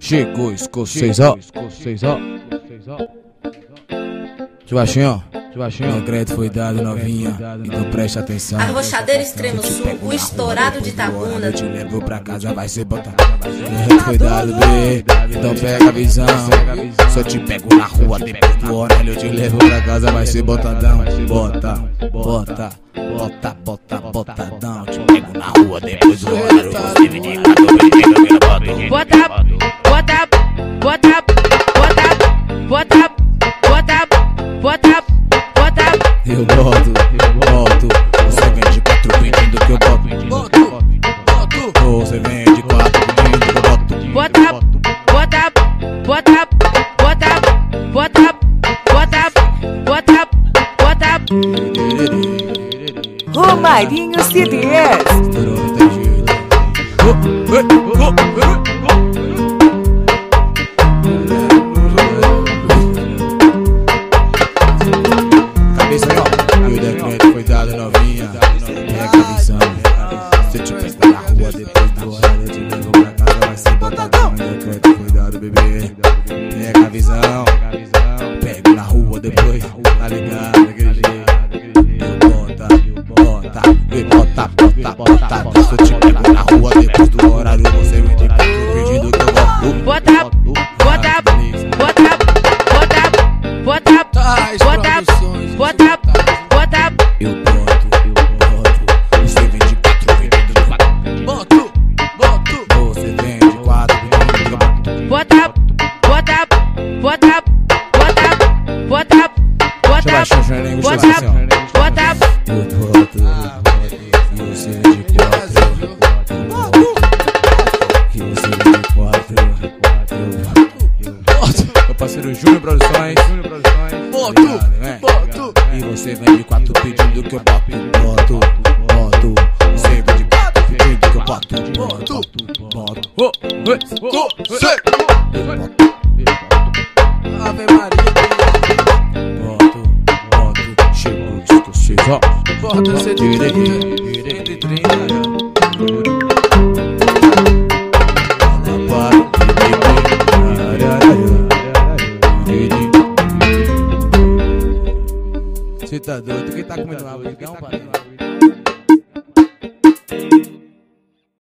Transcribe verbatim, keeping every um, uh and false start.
Chegou, escocês, ó. Escocês, ó. Tio Baixinho, tio Baixinho. O crédito foi dado, novinha. Então preste atenção. Arrochadeiro Extremo Sul, o estourado de Tabuna. Eu te levo pra casa, vai ser botar. O crédito foi dado, B. Então pega a visão. Se eu te pego na rua depois do horário, eu te levo pra casa, vai ser botadão. Bota, bota, bota, bota, botadão. Te pego na rua depois do horário. Você me diga, tô pedindo que eu boto. Bota, bota, bota, bota, bota, bota, bota, bota. Eu boto, eu boto. Você vem de quatro pedindo que eu boto. Boto, boto. Você vem de quatro pedindo que eu boto. Bota, bota, bota, bota, bota, bota, bota, bota. Romarinho C D S. Cabeça aí, ó. E o decreto foi dado, novinha. Pega a visão. Se eu te pego na rua depois do horário, eu te levo pra casa, vai ser botadão. O decreto foi dado, bebê. Pega a visão. Pego na rua depois, tá ligado? Daquele jeito. Eu bota, bota, eu bota, bota, bota. Se eu te pego na rua depois do horário, você me tem pedindo que eu boto. Bota, bota, bota, bota, bota, bota, bota, bota. Eu boto, eu boto. Você vem de quatro pedindo que eu boto. Boto, boto. Você vem de quatro pedindo que eu boto. Bota, bota, bota, bota, bota, bota, Deixa eu baixar o Janeiro, bota, deixa eu baixar. bota. Eu boto, e você vem de quatro. E você vem de quatro. Eu boto. Meu parceiro Júnior Produções. Boto, boto. E você vem de quatro pedindo que eu boto. Boto, boto. Você vem de quatro pedindo que eu boto. Boto, boto. Oh, oh, sei. Ave Maria, Boto, boto. Chegou, escocês, ó. bota C D trinta, cento e trinta. Você tá doido? Quem tá comendo água de cão, pai?